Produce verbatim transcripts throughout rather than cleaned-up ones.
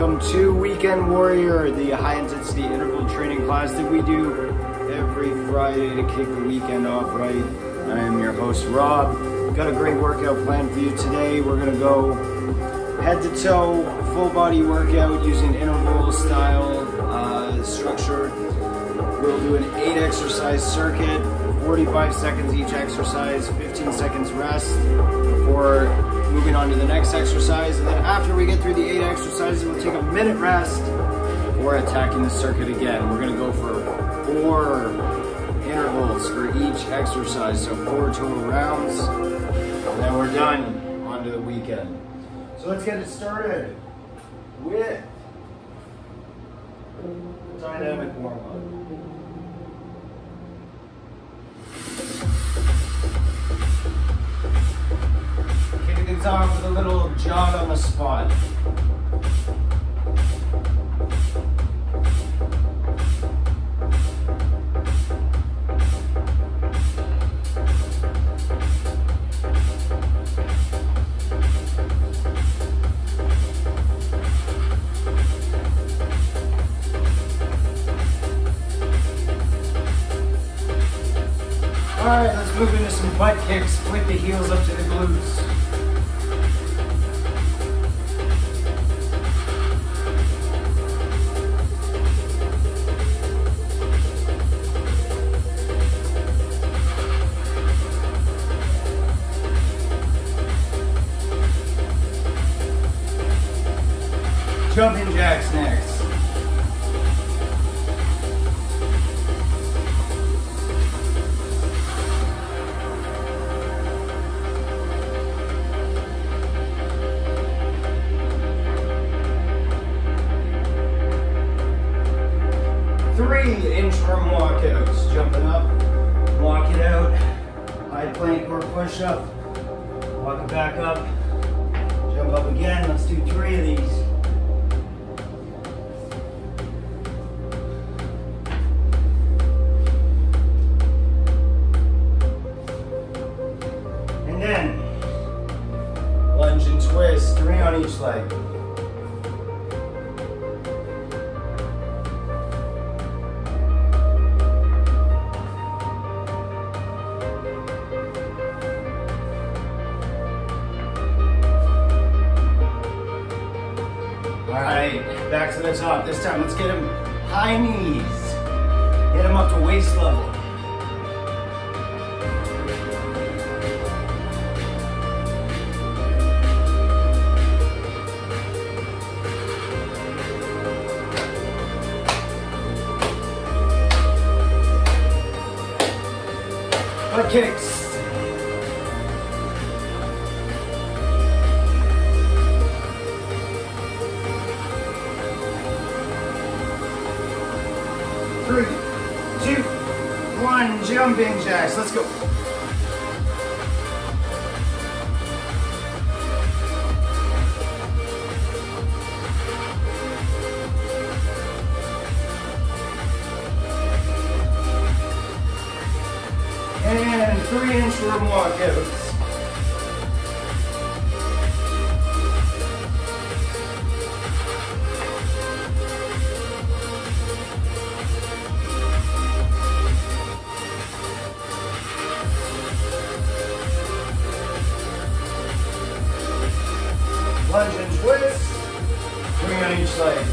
welcome to Weekend Warrior, the high-intensity interval training class that we do every Friday to kick the weekend off right. I am your host, Rob. Got a great workout plan for you today. We're gonna go head to toe, full body workout using interval style uh, structure. We'll do an eight exercise circuit, forty-five seconds each exercise, fifteen seconds rest before moving on to the next exercise. And then after we get through the eight exercises, we'll take a minute rest before attacking the circuit again. We're gonna go for four intervals for each exercise, so four total rounds. And then we're done, on to the weekend. So let's get it started with dynamic warm-up. Kicking things off with a little jog on the spot. All right, let's move into some butt kicks with the heels up to the glutes. Jumping jacks next. Three inchworm walkouts. Jumping up, walk it out, high plank or push up, walk it back up, jump up again. Let's do three of these. And then lunge and twist, three on each leg. All right, back to the top. This time, let's get him high knees. Get him up to waist level. Butt kicks. Three, two, one, jumping jacks. Let's go. And three inchworm walkouts. Lunge and twist, three on each leg.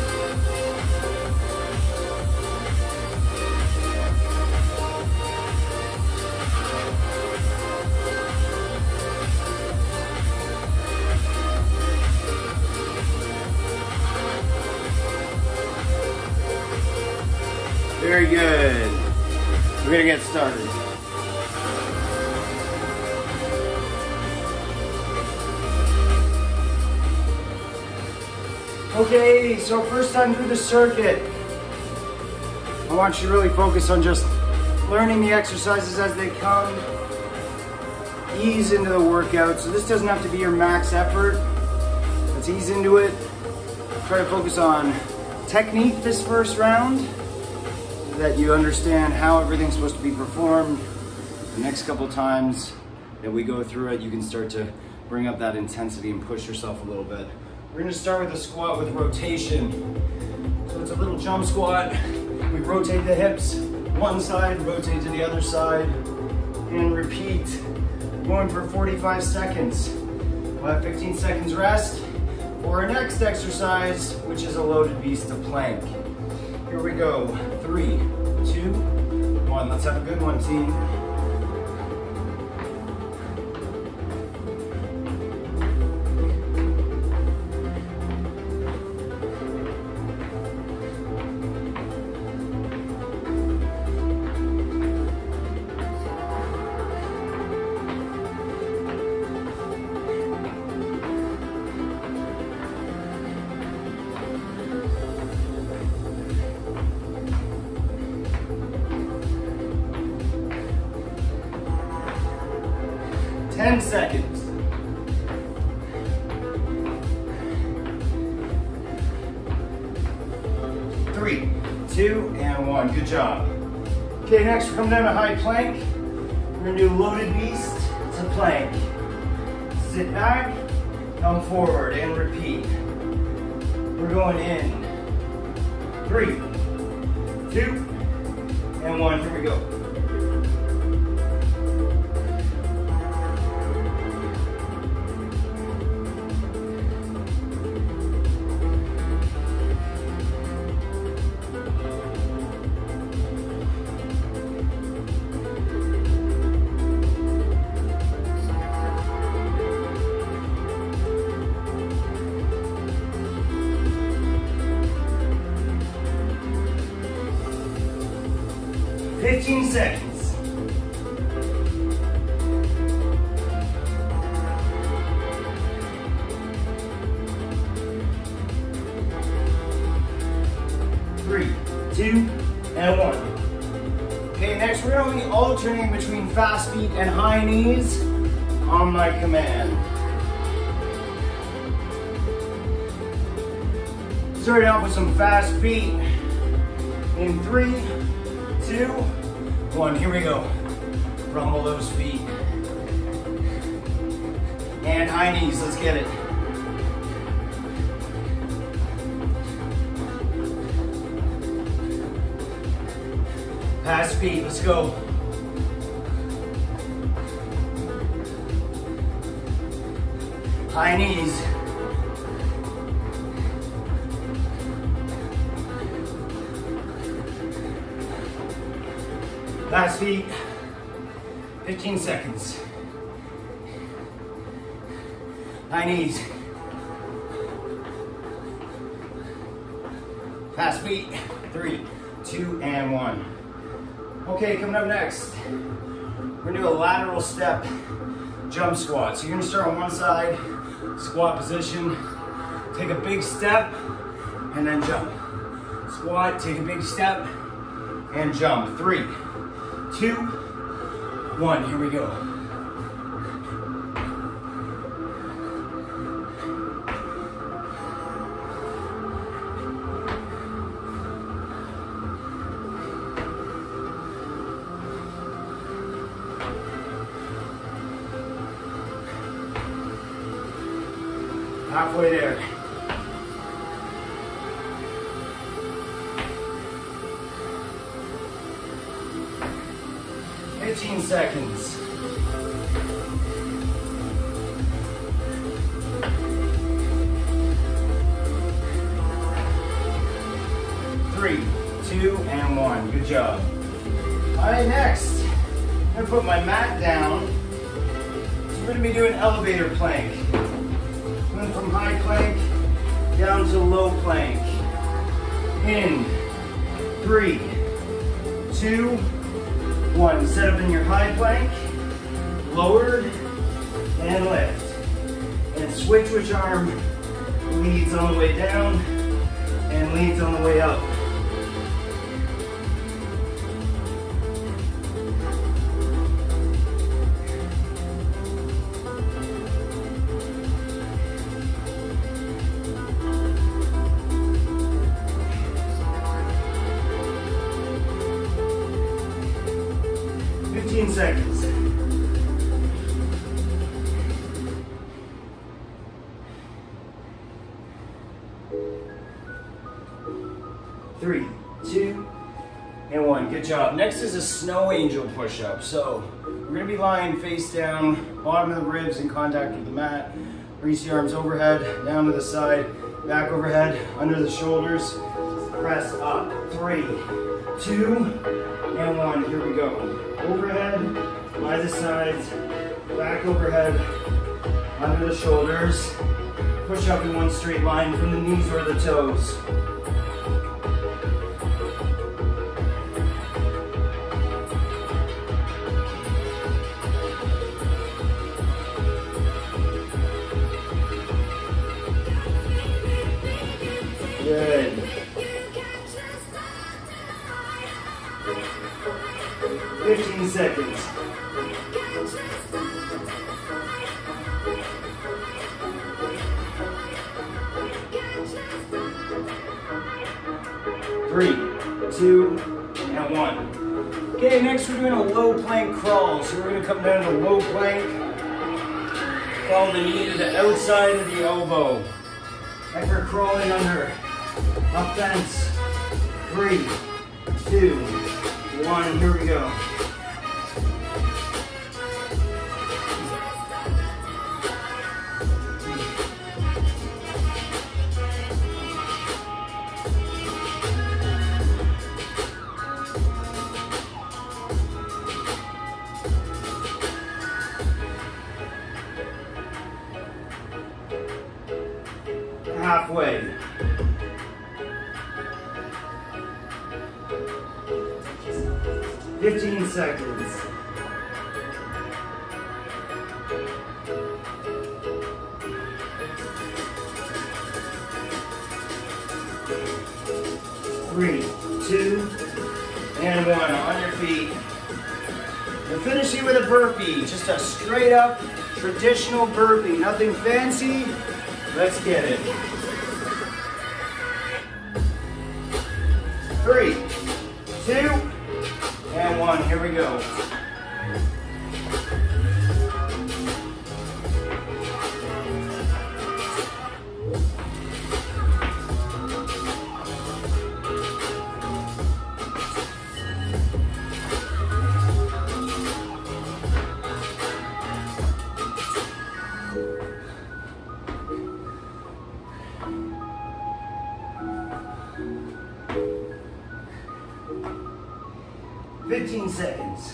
Very good. We're gonna get started. Okay, so first time through the circuit, I want you to really focus on just learning the exercises as they come. Ease into the workout. So this doesn't have to be your max effort. Let's ease into it. Try to focus on technique this first round so that you understand how everything's supposed to be performed. The next couple times that we go through it, you can start to bring up that intensity and push yourself a little bit We're gonna start with a squat with rotation. So it's a little jump squat. We rotate the hips one side, rotate to the other side, and repeat. Going for forty-five seconds. We'll have fifteen seconds rest for our next exercise, which is a loaded beast of plank. Here we go. Three, two, one. Let's have a good one, team. ten seconds. Three, two, and one. Good job. Okay, next we're coming down to high plank. We're gonna do loaded beast to plank. Sit back, come forward, and repeat. We're going in. Three, two, and one. Here we go. fifteen seconds. Three, two, and one. Okay, next we're going to be alternating between fast feet and high knees on my command. Starting off with some fast feet in three, two, one. Here we go. Rumble those feet. And high knees. Let's get it. Pass feet. Let's go. High knees. Last feet, fifteen seconds. High knees. Fast feet, three, two, and one. Okay, coming up next, we're gonna do a lateral step jump squat. So you're gonna start on one side, squat position, take a big step, and then jump. Squat, take a big step, and jump. Three, two, one. Here we go. Halfway there. fifteen seconds. Three, two, and one. Good job. All right, next, I'm gonna put my mat down. So we're gonna be doing elevator plank. Going from high plank down to low plank. In, three, two, one. Set up in your high plank, lowered, and lift. And switch which arm leads on the way down and leads on the way up. fifteen seconds. three, two, and one. Good job. Next is a snow angel push-up. So we're gonna be lying face down, bottom of the ribs in contact with the mat. Reach the arms overhead, down to the side, back overhead, under the shoulders. Press up. Three, two, and one. Here we go. Overhead, by the sides, back overhead, under the shoulders. Push up in one straight line from the knees or the toes. Good. fifteen seconds. Three, two, and one. Okay, next we're doing a low plank crawl. So we're gonna come down to low plank. Follow the knee to the outside of the elbow. Like we're crawling under a fence. Three, two, one. Here we go. Halfway. fifteen seconds. Three, two, and one. On your feet. We're finishing with a burpee. Just a straight up traditional burpee. Nothing fancy. Let's get it. Three, two, and one. Here we go. fifteen seconds.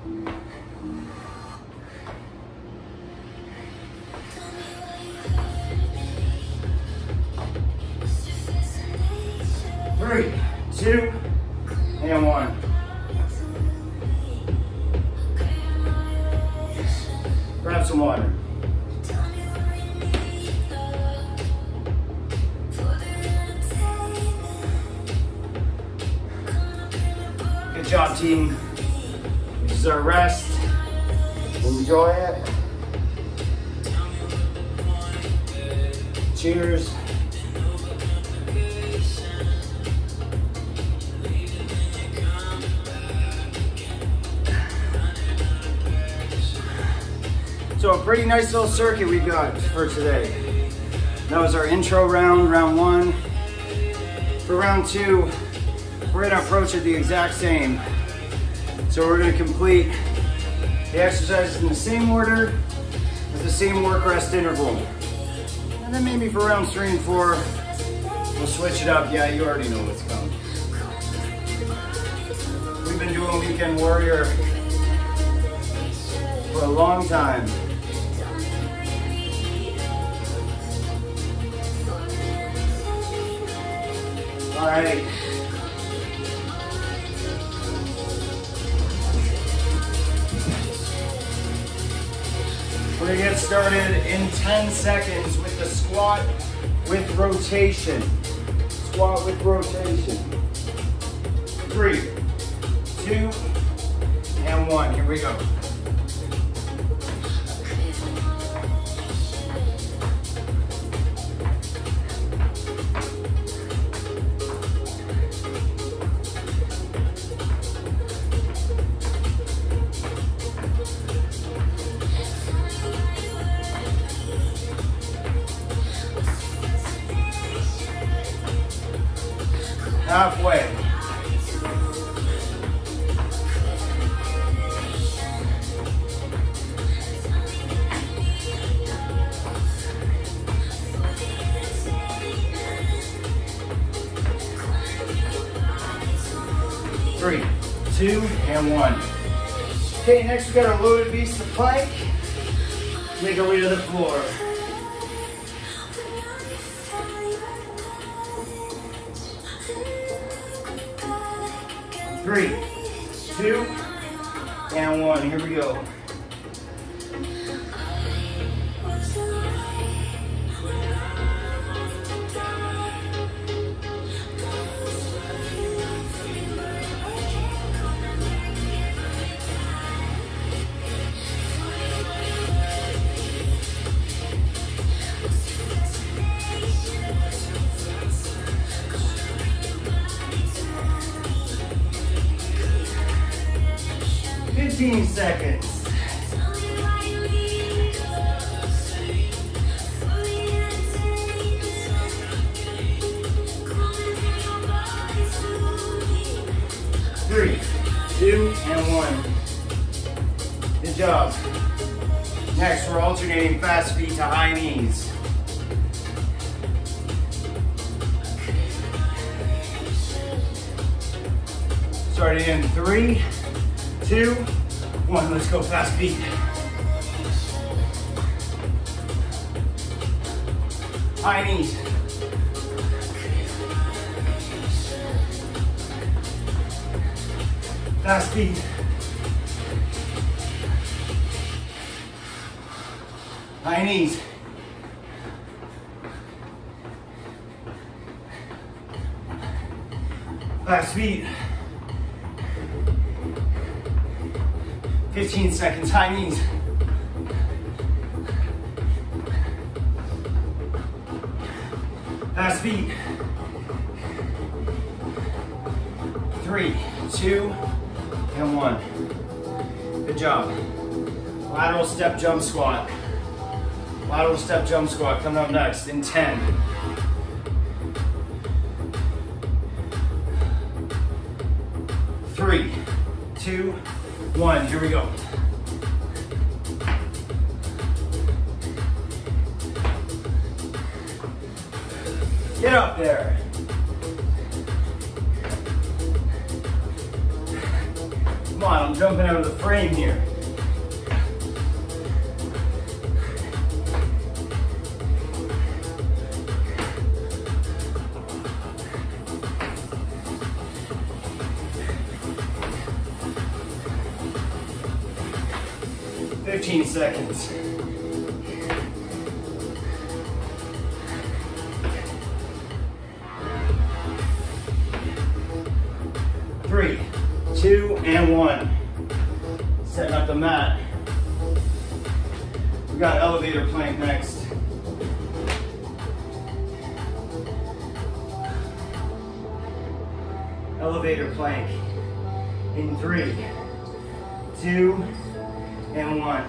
Three, two, and one. Grab some water. Good job, team. This is our rest. Enjoy it. Cheers. So a pretty nice little circuit we got for today. That was our intro round, round one. For round two, we're gonna approach it the exact same. So we're gonna complete the exercises in the same order with the same work rest interval. And then maybe for rounds three and four, we'll switch it up. Yeah, you already know what's coming. We've been doing Weekend Warrior for a long time. All right. We're gonna get started in ten seconds with the squat with rotation. Squat with rotation. Three, two, and one. Here we go. Halfway. Three, two, and one. Okay, next we got our loaded beast to plank. Make our way to the floor. Three, two, and one. Here we go. fifteen seconds. Three, two, and one. Good job. Next, we're alternating fast feet to high knees. Starting in three, two, one. Let's go fast feet. High knees. Fast feet. High knees. Fast feet. fifteen seconds, high knees. Fast feet. Three, two, and one. Good job. Lateral step jump squat. Lateral step jump squat coming up next in ten. Three, two, one. Here we go. Get up there. Come on, I'm jumping out of the frame here. fifteen seconds. Three, two, and one. Setting up the mat. We got elevator plank next. Elevator plank in three, two, and one.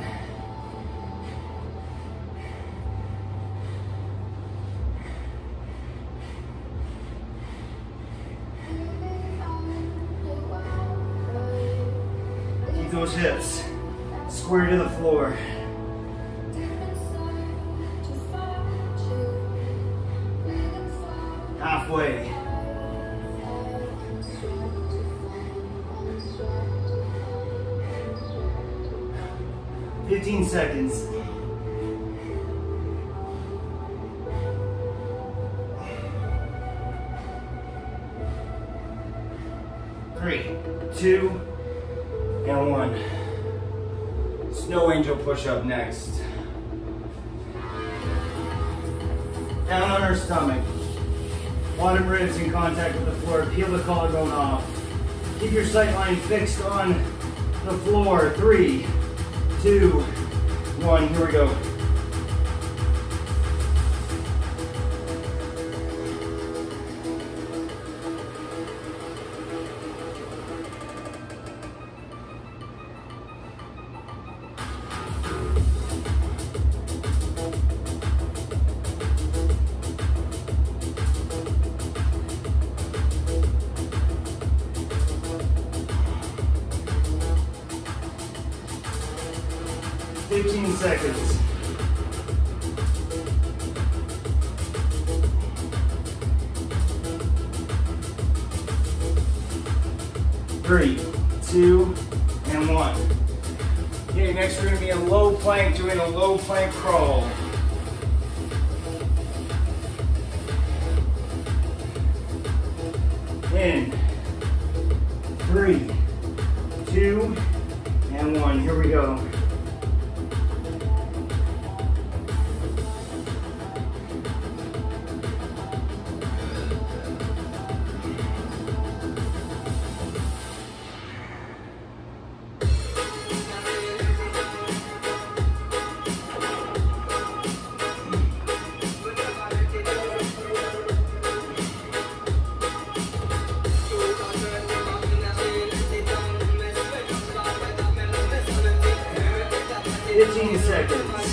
Keep those hips square to the floor. Halfway. fifteen seconds. Three, two, and one. Snow angel push-up next. Down on our stomach. Bottom ribs in contact with the floor. Peel the collarbone off. Keep your sight line fixed on the floor. Three, two, one. Here we go. fifteen seconds. Three, two, and one. Okay, next we're gonna be a low plank, doing a low plank crawl. In, three, two, and one. Here we go. fifteen seconds.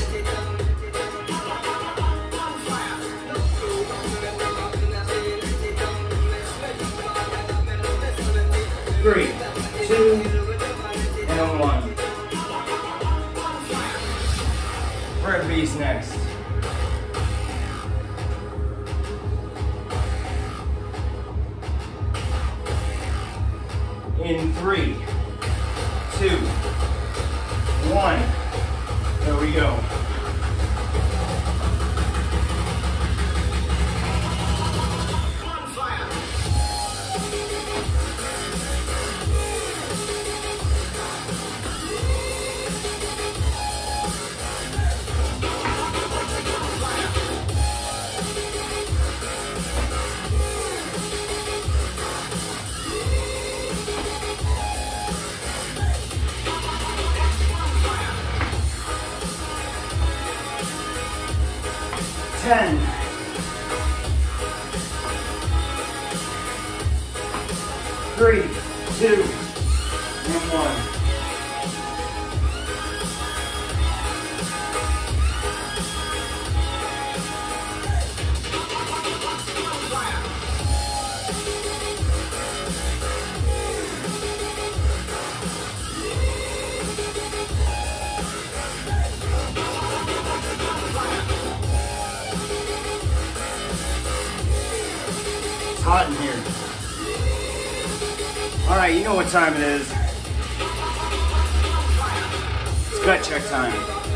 Three, two, and one. Brett B's next. In three, two, one. There we go. ten. Three, two, and one. It's hot in here. All right, you know what time it is. It's gut check time.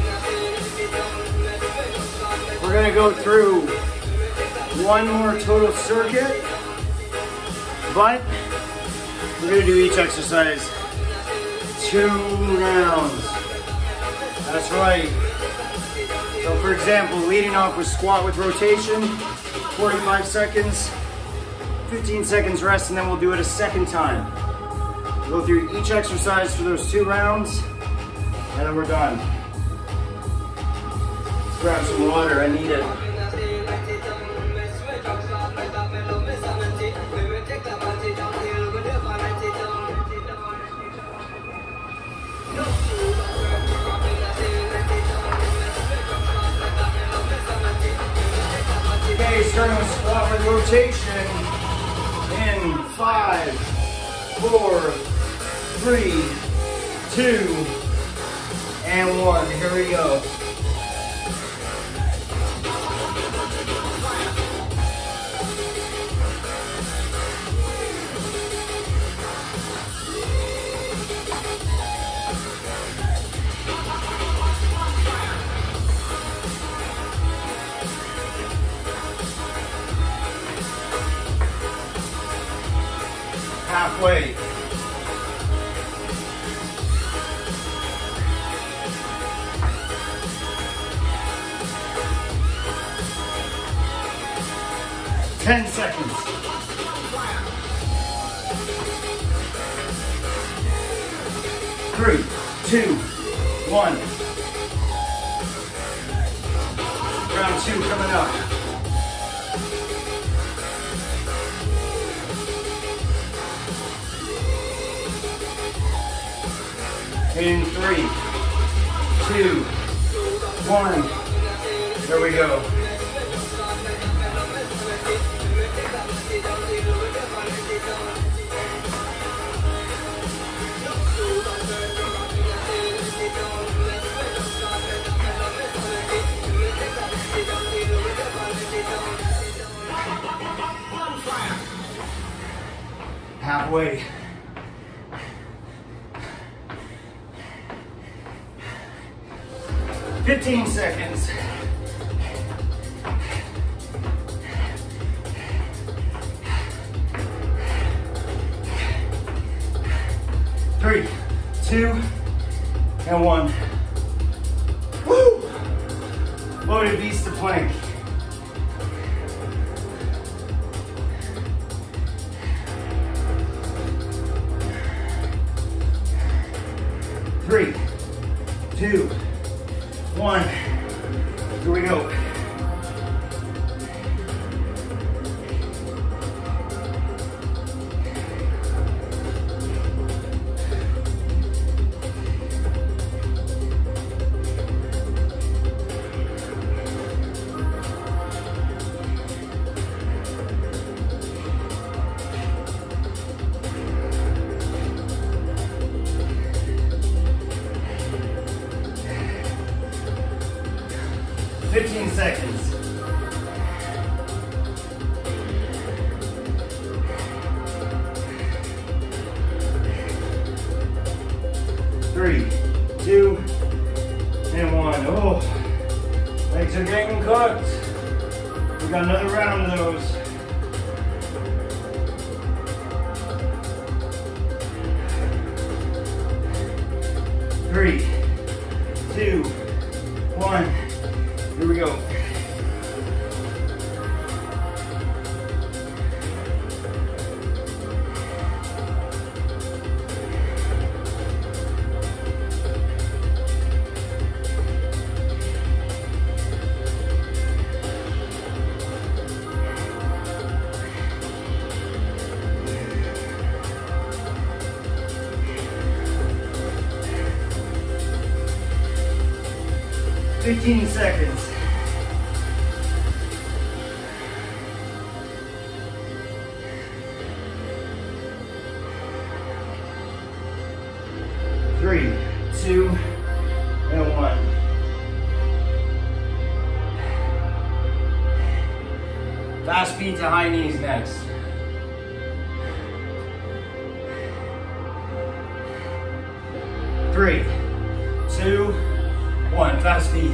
We're gonna go through one more total circuit, but we're gonna do each exercise two rounds. That's right. So for example, leading off with squat with rotation, forty-five seconds, fifteen seconds rest, and then we'll do it a second time. We'll go through each exercise for those two rounds, and then we're done. Let's grab some water, I need it. Okay, starting with squat with rotation. In five, four, three, two, and one. Here we go. Halfway. Ten seconds. Three, two, one. Round two coming up. In three, two, one. There we go. Halfway. fifteen seconds. Three, two, and one. Woo! Loaded beast to plank. Three, two, one. Here we go. fifteen seconds. Three, two, and one. Oh, legs are getting cooked. We got another round of those. Three, two, one. Here we go. fifteen seconds. Three, two, and one. Fast feet to high knees next. Three, two, one. Fast feet.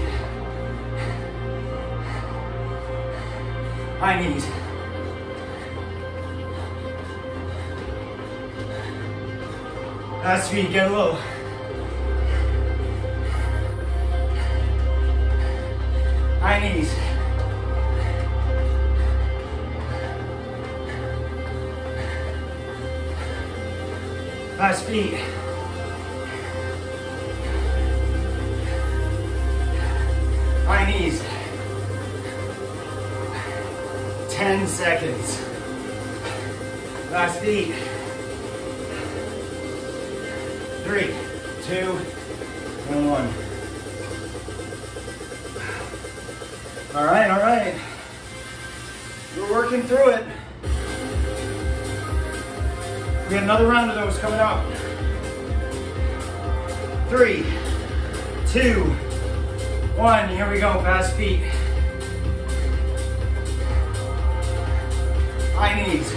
High knees. Fast feet, get low. High knees. Fast feet. High knees. ten seconds. Last feet. Three, two, and one. All right, all right. We're working through it. We got another round of those coming up. Three, two, one. Here we go. Fast feet. High knees.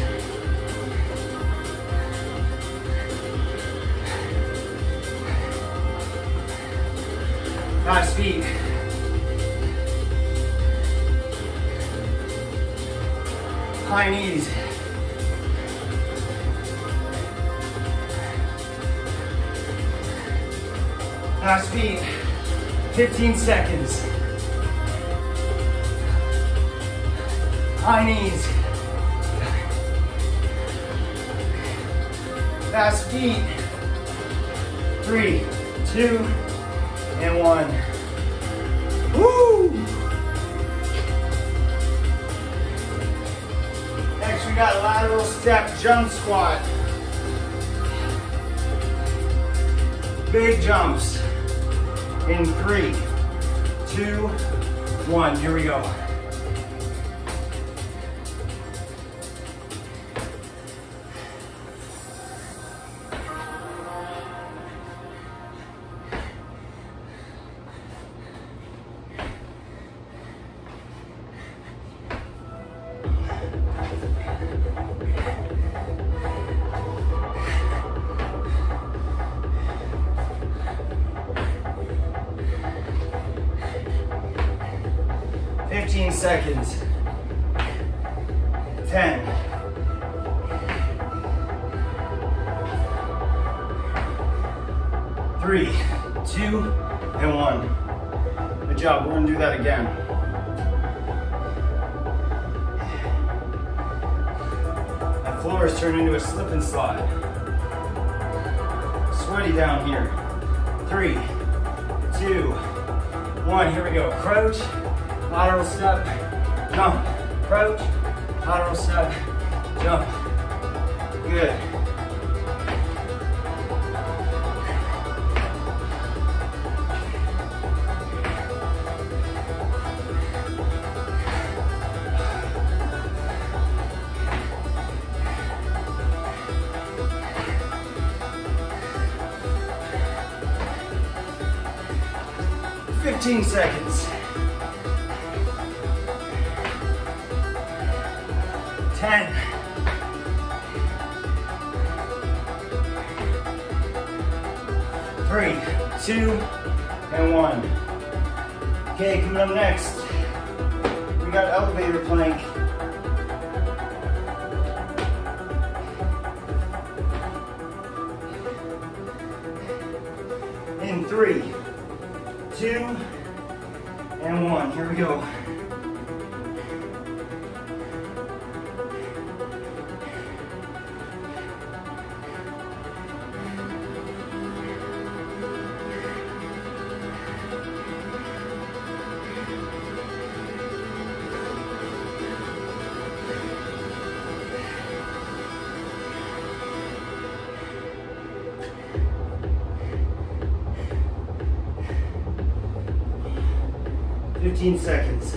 Fast feet. High knees. Fast feet. fifteen seconds. High knees. Fast feet. Three, two, and one. Woo! Next, we got lateral step jump squat. Big jumps. In three, two, one. Here we go. fifteen seconds. ten. Three, two, and one. Good job, we're gonna do that again. That floor is turning into a slip and slide. Sweaty down here. Three, two, one, here we go. Crouch, lateral step, jump. Crouch, lateral step, jump. Good. fifteen seconds. ten. Three, two, and one. Okay, coming up next, we got elevator plank. In three, two, and one. Here we go. fifteen seconds.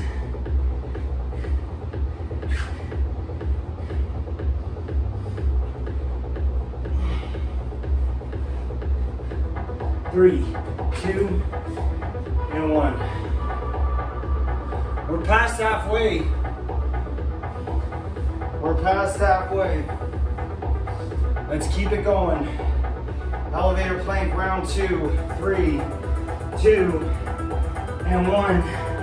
Three, two, and one. We're past halfway. We're past halfway. Let's keep it going. Elevator plank round two. Three, two, and one.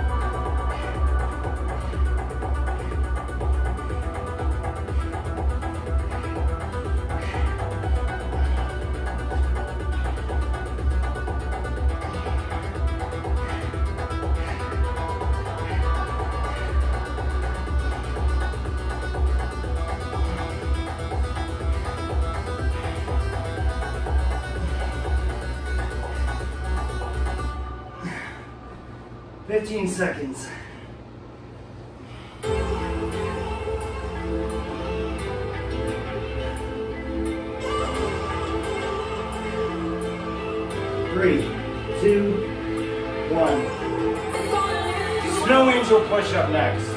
fifteen seconds. Three, two, one. Snow angel push up next.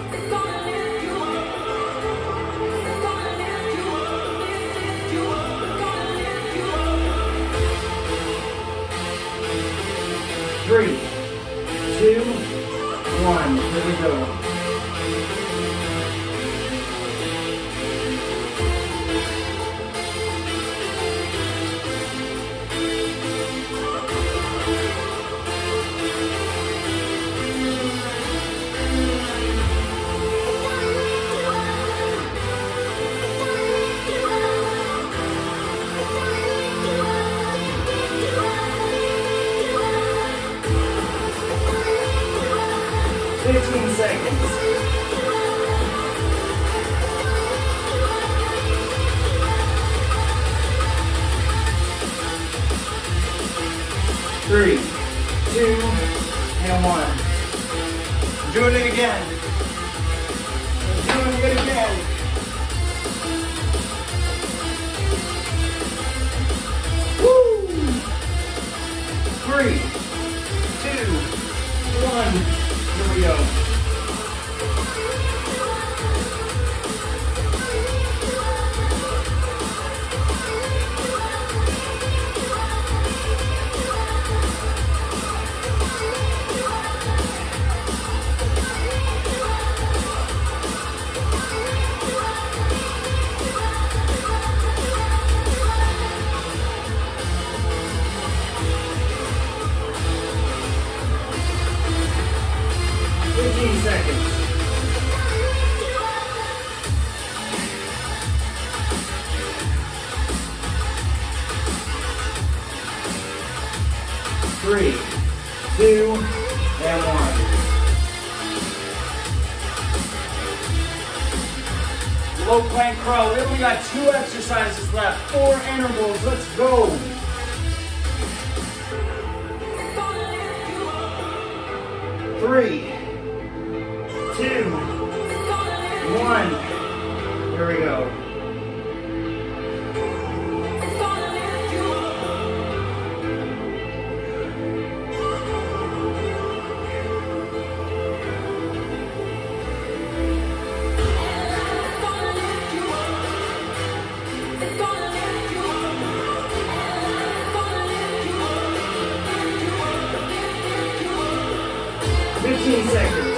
Three, two, one. Here we go. fifteen seconds. Three, two, and one. We're doing it again. We're doing it again. Woo! Three, two, one. Here we go. fifteen seconds. Low plank curl. We only got two exercises left. Four intervals. Let's go. Three, two, one. Here we go. fifteen seconds.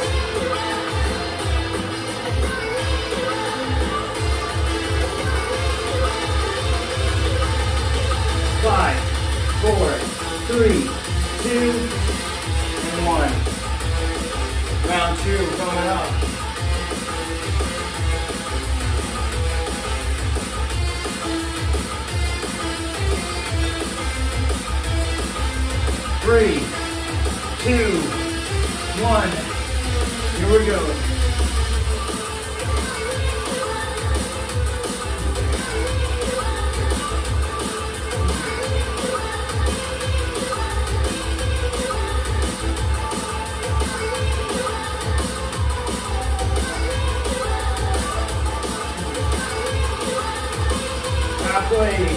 Five, four, three, two, and one. Round two coming up. Three, two, one. Here we go. Halfway.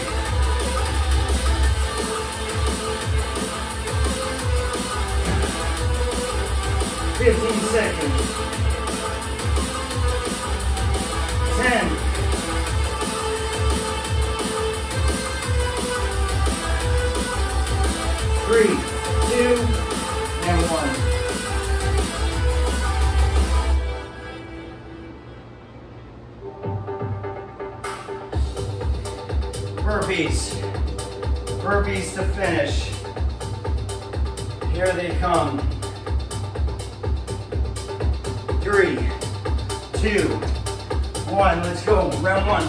fifteen seconds. ten. Three, two, and one. Burpees. Burpees to finish. Here they come. Three, two, one. Let's go. Round one.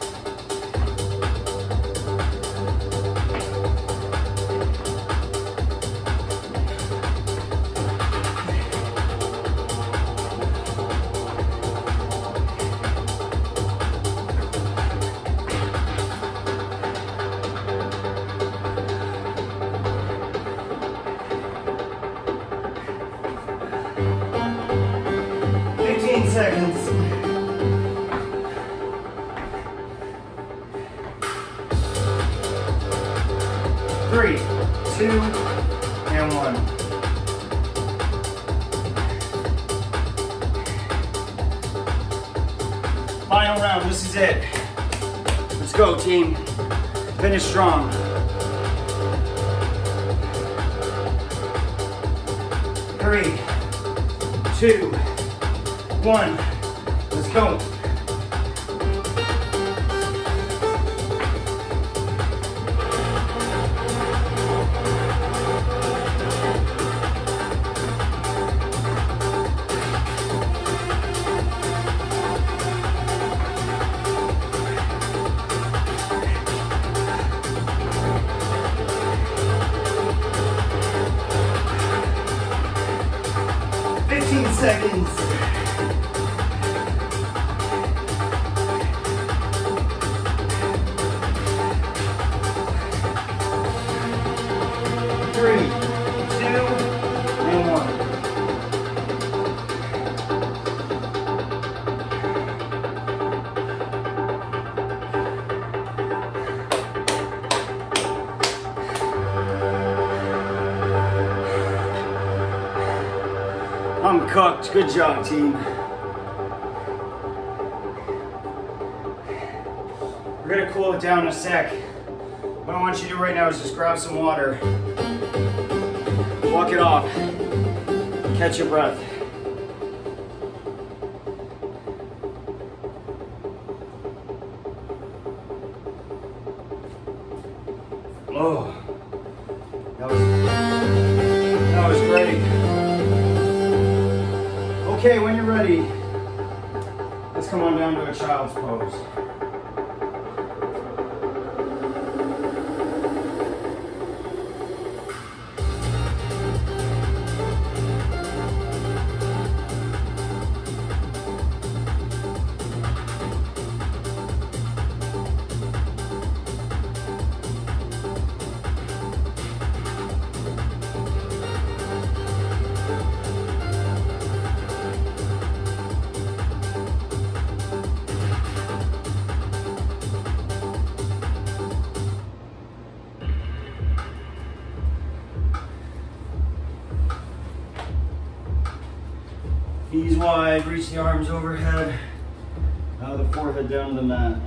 fifteen seconds. Three, two, and one. Final round, this is it. Let's go, team. Finish strong. Three, two, one. Let's go. fifteen seconds. Three, two, and one. I'm cooked. Good job, team. We're gonna cool it down in a sec. What I want you to do right now is just grab some water, walk it off, catch your breath. Oh, that was, that was great. Okay, when you're ready, let's come on down to a child's pose. Knees wide, reach the arms overhead. Now the forehead down to the mat.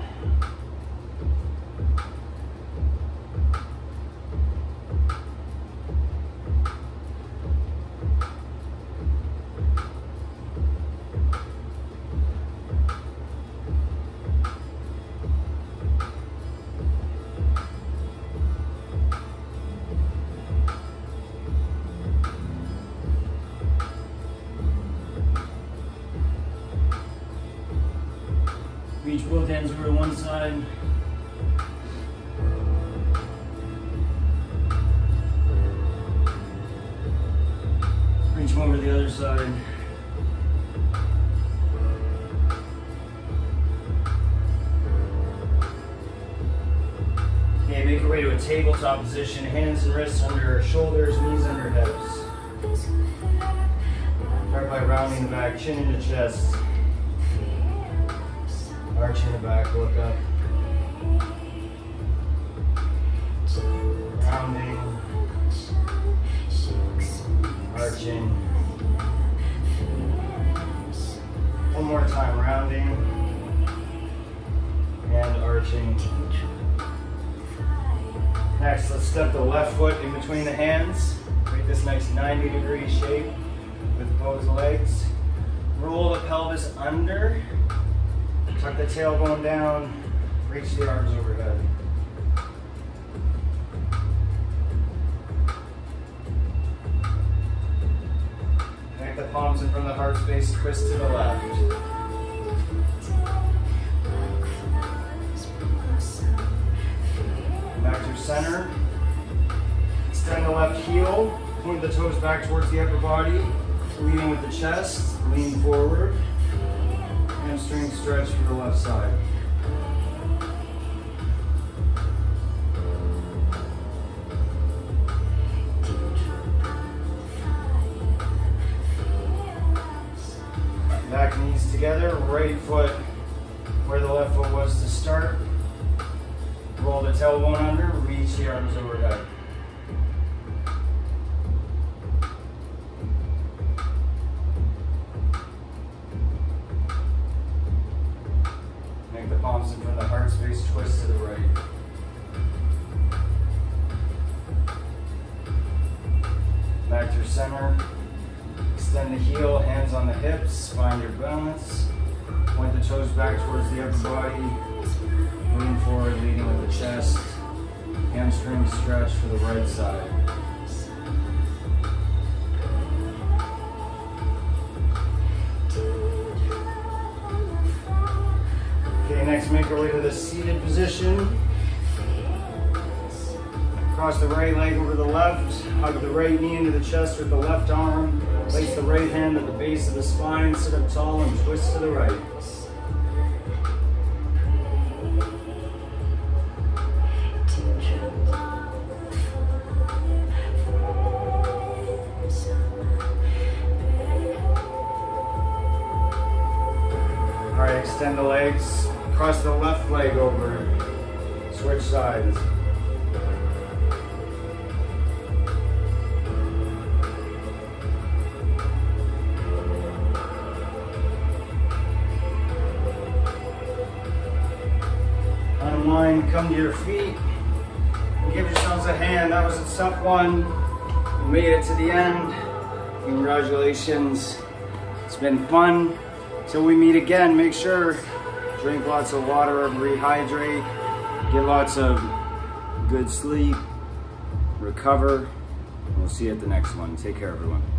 Reach both hands over to one side. Reach them over to the other side. Okay, make your way to a tabletop position. Hands and wrists under shoulders, knees under hips. Start by rounding the back, chin into chest. Arching the back, look up. Rounding. Arching. One more time, rounding. And arching. Next, let's step the left foot in between the hands. Create this nice ninety degree shape with both legs. Roll the pelvis under. Tuck the tail going down, reach the arms overhead. Connect the palms in front of the heart space, twist to the left. Back to center. Extend the left heel, point the toes back towards the upper body, leading with the chest, lean forward. Hamstring stretch for the left side. Back knees together, right foot where the left foot was to start. Roll the tailbone under, reach the arms overhead. Make the palms in front of the heart space, twist to the right. Back through center. Extend the heel, hands on the hips, find your balance. Point the toes back towards the upper body. Lean forward, leading with the chest. Hamstring stretch for the right side. Okay, next make our way to the seated position. Cross the right leg over the left, hug the right knee into the chest with the left arm. Place the right hand at the base of the spine, sit up tall and twist to the right. All right, extend the legs, cross the left leg over, switch sides. Unwind, come to your feet, and give yourselves a hand. That was a tough one. You made it to the end. Congratulations. It's been fun. Till we meet again, make sure drink lots of water, rehydrate, get lots of good sleep, recover. We'll see you at the next one. Take care, everyone.